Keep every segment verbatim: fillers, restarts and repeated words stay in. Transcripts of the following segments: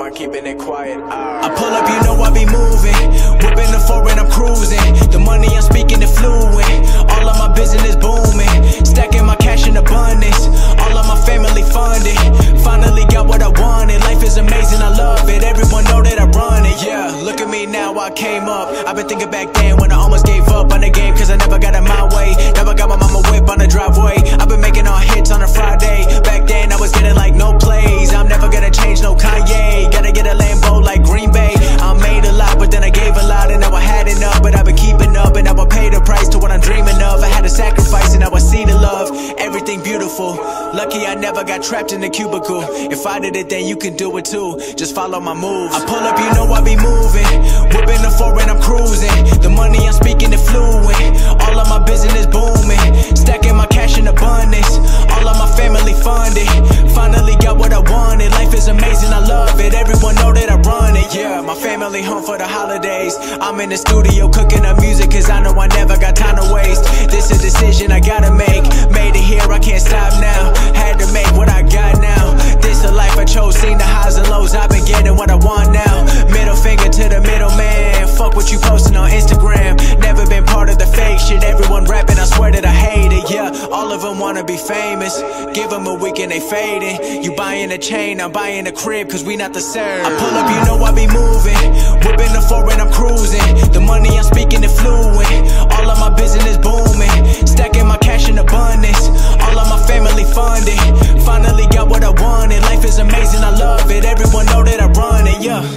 fun keeping it quiet. I pull up, you know I be moving, whipping the foreign, I'm cruising. The money I'm speaking is fluent, all of my business booming. Stacking my cash in abundance, all of my family funded. Finally got what I wanted, life is amazing, I love it. Everyone know that I run it, yeah. Look at me now, I came up. I've been thinking back then when I almost gave up on the game, cause I never got it my way. Never got my mama whip on the driveway. I've been making all hits on a Friday. Back then I was getting like no plays. I'm never gonna change, no Kanye. Gotta get a Lambo like Green Bay. I made a lot, but then I gave a lot, and now I had enough. But I've been keeping up, and now I pay the price to what I'm dreaming of. I had to sacrifice, and now I see the love. Everything beautiful. Lucky I never got trapped in a cubicle. If I did it, then you can do it too. Just follow my moves. I pull up, you know I be moving, whipping the foreign, I'm cruising. The money I'm speaking is fluent, all of my business booming. Stacking my cash in abundance, all of my family funded. Finally got what I wanted, life is amazing, I love it. Everyone know that I run it, yeah. My family home for the holidays. I'm in the studio cooking up music, cause I know I never got time to waste. This a decision I gotta make, made it here, I can't stop now. Had to make what I got now. This a life I chose, seen the highs and lows, I've been getting what I want now. Middle finger to the middleman, fuck what you posting on Instagram. Never been part of the fake shit, everyone rapping, I swear that I hate it, yeah. All of them wanna be famous, give them a week and they fading. You buying a chain, I'm buying a crib, cause we not the same. I pull up, you know I be moving, whipping the foreign, I'm cruising. The money I'm speaking is fluent, all of my business booming. Stacking my cash in abundance, all of my family funded. Finally got what I wanted, life is amazing, I love it. Everyone know that I run it, yeah.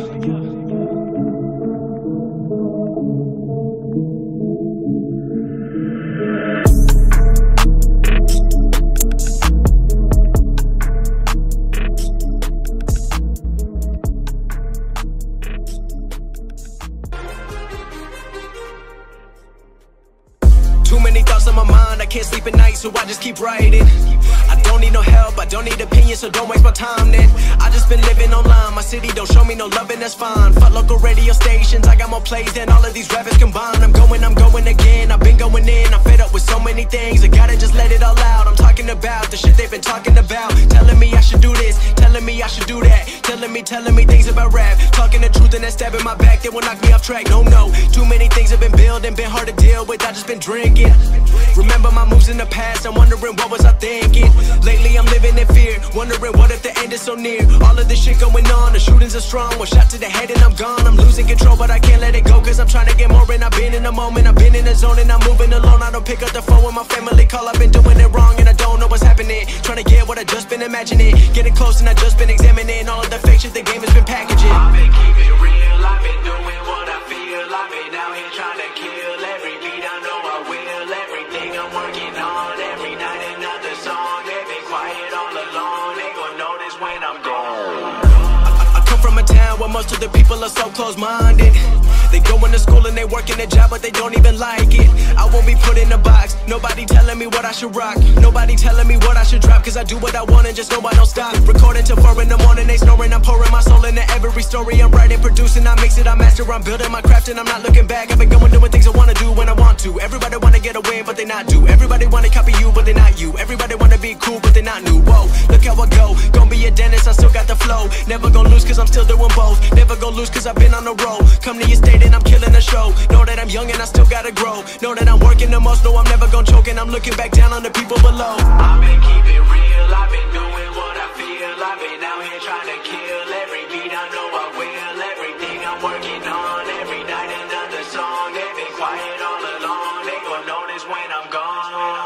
Too many thoughts on my mind, I can't sleep at night, so I just keep writing. I don't need no help, I don't need opinions, so don't waste my time then. I just been living online, my city don't show me no love, and that's fine. Fuck local radio stations, I got more plays than all of these rappers combined. I'm going, I'm going again, I've been going in, I'm fed up with so many things. I gotta just let it all out, I'm talking about the shit they've been talking about. Telling me I should do this, telling me I should do that. Telling me, telling me things about rap. Talking the truth and that stab in my back, that will knock me off track, no, no. Too many things have been building, been hard to deal with, I just been drinking. Remember my moves in the past, I'm wondering what was I thinking. Lately I'm living in fear, wondering what if the end is so near. All of this shit going on, the shootings are strong. One shot to the head and I'm gone. I'm losing control but I can't let it go, cause I'm trying to get more. And I've been in the moment, I've been in the zone, and I'm moving alone. I don't pick up the phone when my family call, I've been doing it wrong and I don't know what's happening. Trying to get what I just been imagining, getting close and I just been examining all of the fake shit the game has been packaging. I've been keeping real, I've been doing what I feel. I've been out here trying to kill every beat, I know I will. Everything I'm working on, every night another song. They've been quiet all along, they gon' notice when I'm gone. I, I come from a town where most of the people are so close-minded. They going to school and they working a job, but they don't even like it. I won't be put in a box, nobody telling me what I should rock. Nobody telling me what I should drop, cause I do what I want and just know I don't stop. Recording till four in the morning, they snoring. I'm pouring my soul into every story. I'm writing, producing, I mix it, I master. I'm building my craft and I'm not looking back. I've been going doing things I wanna do when I want to. Everybody wanna get away, but they not do. Everybody wanna copy you, but they not you. Everybody wanna be cool, but they not new. Whoa, look how I go, gonna be a dentist, I still got the flow. Never gonna lose cause I'm still doing both. Never gonna lose cause I've been on the road. Come to your state and I'm killing the show. Know that I'm young and I still gotta grow. Know that I'm working the most, know I'm never gonna choke. And I'm looking back down on the people below. I've been keeping real, I've been doing what I feel. I've been out here trying to kill every beat, I know I will. Everything I'm working on, every night another song. They've been quiet all along, they gon' notice when I'm gone.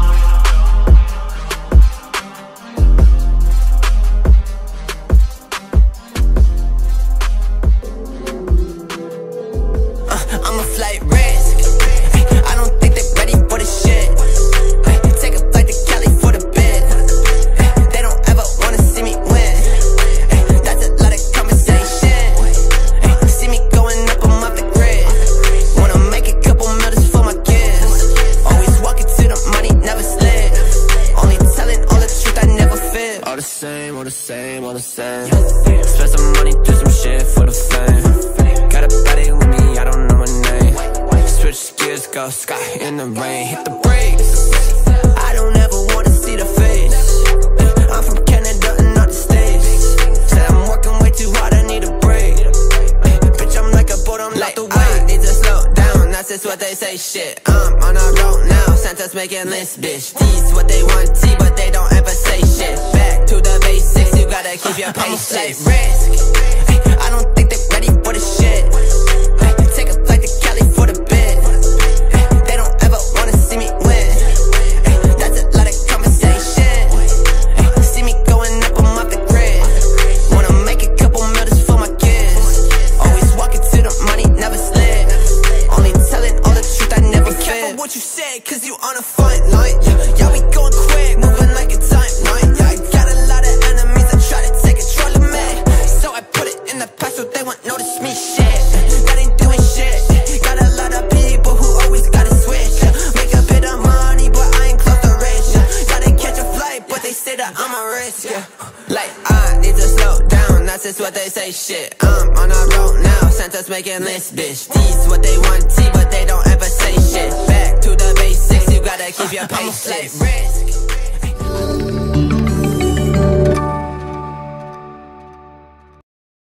I'm a flight risk. I don't think they're ready for the shit. Take a flight to Cali for the bid. They don't ever wanna see me win. That's a lot of conversation. See me going up, I'm off the grid. Wanna make a couple mil just for my kids. Always walking to the money, never slid. Only telling all the truth, I never fib. All the same, all the same, all the same. Spend some money, do some shit for the fame. Got a body with me, I don't know my name. Switch gears, go sky in the rain. Hit the brakes, I don't ever wanna see the face. I'm from Canada and not the States. Said I'm working way too hard. say shit. I'm on a road now, Santa's making lists, bitch. D's what they want, T, but they don't ever say shit. Back to the basics, you gotta keep your patience. Risk, I don't think they're ready for the shit. Take a flight to Cali for the bid. They don't ever wanna see me win. That's a lot of conversation. See me going up, I'm off the grid. Wanna make a couple mil just for my kids. Always walking to the money, never slid. Only telling all the truth, I never fit. Be careful what you say, cause you on a fine line. Yeah, we going quick, moving like a timeline. Yeah, I got a lot of enemies that try to take control of me. So I put it in the past so they won't notice me shit. That ain't doing shit. Got a lot of people who always gotta switch. Make a bit of money, but I ain't close to rich. Gotta catch a flight, but they say that I'm a risk. Yeah. Like, I need to slow down, that's just what they say shit. I'm on a road now, Santa's making lists, bitch. D's what they want, T, but they don't ever say shit. Back to the basics, you gotta keep your patience. Risk.